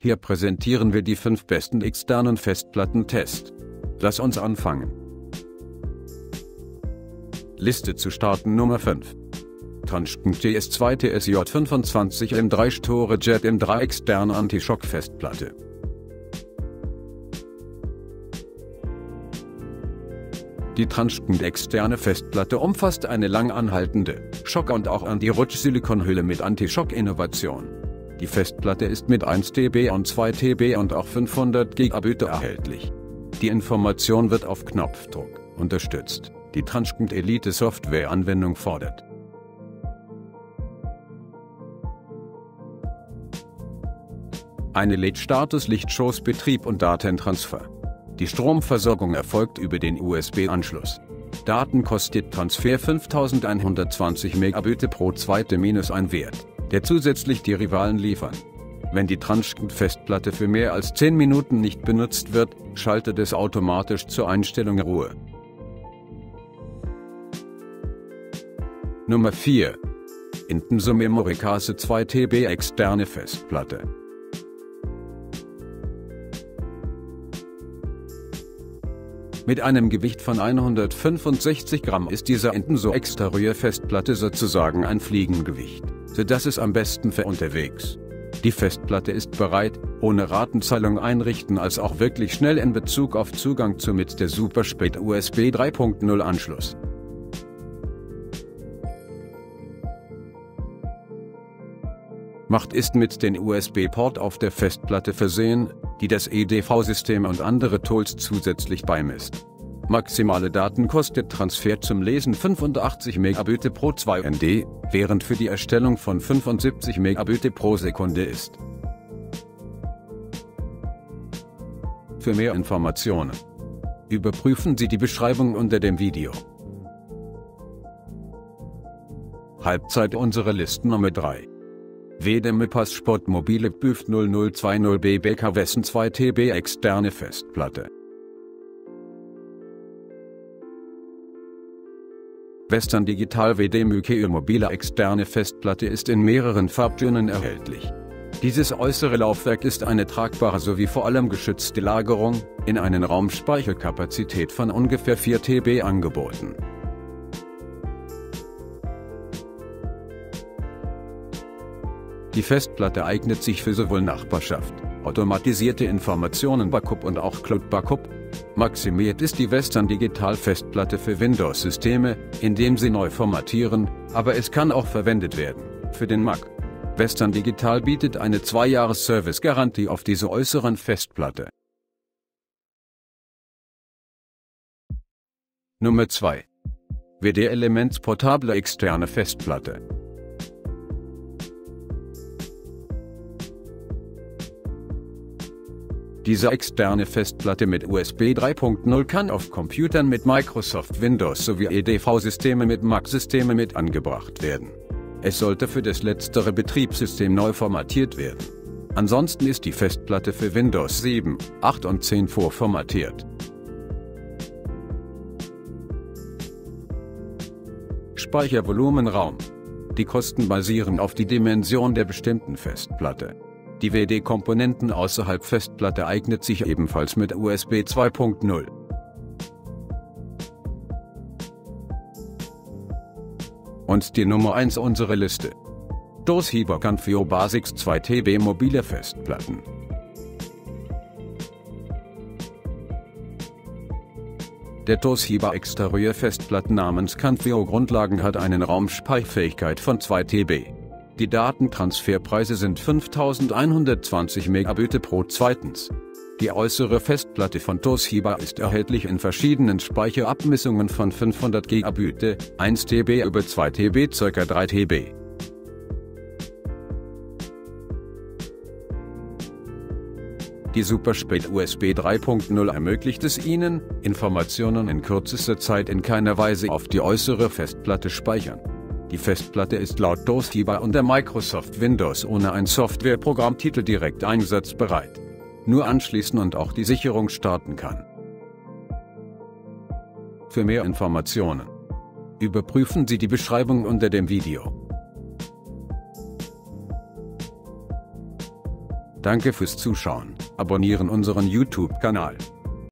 Hier präsentieren wir die 5 besten externen Festplattentests. Lass uns anfangen. Liste zu starten Nummer 5. Transcend TS2 TSJ25 M3 StoraJet M3 externe Anti-Schock-Festplatte. Die Transcend externe Festplatte umfasst eine lang anhaltende, Schock- und auch Anti-Rutsch-Silikonhülle mit Anti-Schock-Innovation. Die Festplatte ist mit 1 TB und 2 TB und auch 500 GB erhältlich. Die Information wird auf Knopfdruck unterstützt. Die Transcend Elite Software-Anwendung fordert. Eine LED-Status, Lichtshows, Betrieb und Datentransfer. Die Stromversorgung erfolgt über den USB-Anschluss. Datenkostet-Transfer 5120 Megabit pro zweite -1 Wert, der zusätzlich die Rivalen liefern. Wenn die Transcend-Festplatte für mehr als 10 Minuten nicht benutzt wird, schaltet es automatisch zur Einstellung Ruhe. Nummer 4. Intenso Memory Case 2 TB externe Festplatte. Mit einem Gewicht von 165 Gramm ist dieser Intenso Exterieur Festplatte sozusagen ein Fliegengewicht, sodass es am besten für unterwegs. Die Festplatte ist bereit, ohne Ratenzahlung einrichten als auch wirklich schnell in Bezug auf Zugang zu mit der Superspät USB 3.0 Anschluss. Macht ist mit den USB-Port auf der Festplatte versehen, die das EDV-System und andere Tools zusätzlich beimisst. Maximale Datenkostet-Transfer zum Lesen 85 Megabit pro 2 ND, während für die Erstellung von 75 Megabit pro Sekunde ist. Für mehr Informationen überprüfen Sie die Beschreibung unter dem Video. Halbzeit unserer Listen Nummer 3. WD-Mypas Sport Mobile BÜF 0020 BBK Wessen 2 TB externe Festplatte. Western Digital WD-Myke mobile externe Festplatte ist in mehreren Farbtönen erhältlich. Dieses äußere Laufwerk ist eine tragbare sowie vor allem geschützte Lagerung, in einen Raumspeicherkapazität von ungefähr 4 TB angeboten. Die Festplatte eignet sich für sowohl Nachbarschaft, automatisierte Informationen-Backup und auch Cloud-Backup. Maximiert ist die Western Digital Festplatte für Windows-Systeme, indem sie neu formatieren, aber es kann auch verwendet werden für den Mac. Western Digital bietet eine 2-Jahres-Service-Garantie auf diese äußeren Festplatte. Nummer 2. WD Elements portable externe Festplatte. Diese externe Festplatte mit USB 3.0 kann auf Computern mit Microsoft Windows sowie EDV-Systeme mit Mac-Systeme mit angebracht werden. Es sollte für das letztere Betriebssystem neu formatiert werden. Ansonsten ist die Festplatte für Windows 7, 8 und 10 vorformatiert. Speichervolumenraum. Die Kosten basieren auf die Dimension der bestimmten Festplatte. Die WD-Komponenten außerhalb Festplatte eignet sich ebenfalls mit USB 2.0. Und die Nummer 1 unserer Liste. Toshiba Canfio Basics 2 TB mobile Festplatten. Der Toshiba Exterieur Festplatten namens Canfio Grundlagen hat eine Raumspeicherfähigkeit von 2 TB. Die Datentransferpreise sind 5120 Megabit pro zweitens. Die äußere Festplatte von Toshiba ist erhältlich in verschiedenen Speicherabmessungen von 500 GB, 1 TB über 2 TB ca. 3 TB. Die Superspät USB 3.0 ermöglicht es Ihnen, Informationen in kürzester Zeit in keiner Weise auf die äußere Festplatte speichern. Die Festplatte ist laut Toshiba unter Microsoft Windows ohne ein Softwareprogrammtitel direkt einsatzbereit. Nur anschließen und auch die Sicherung starten kann. Für mehr Informationen überprüfen Sie die Beschreibung unter dem Video. Danke fürs Zuschauen. Abonnieren unseren YouTube-Kanal.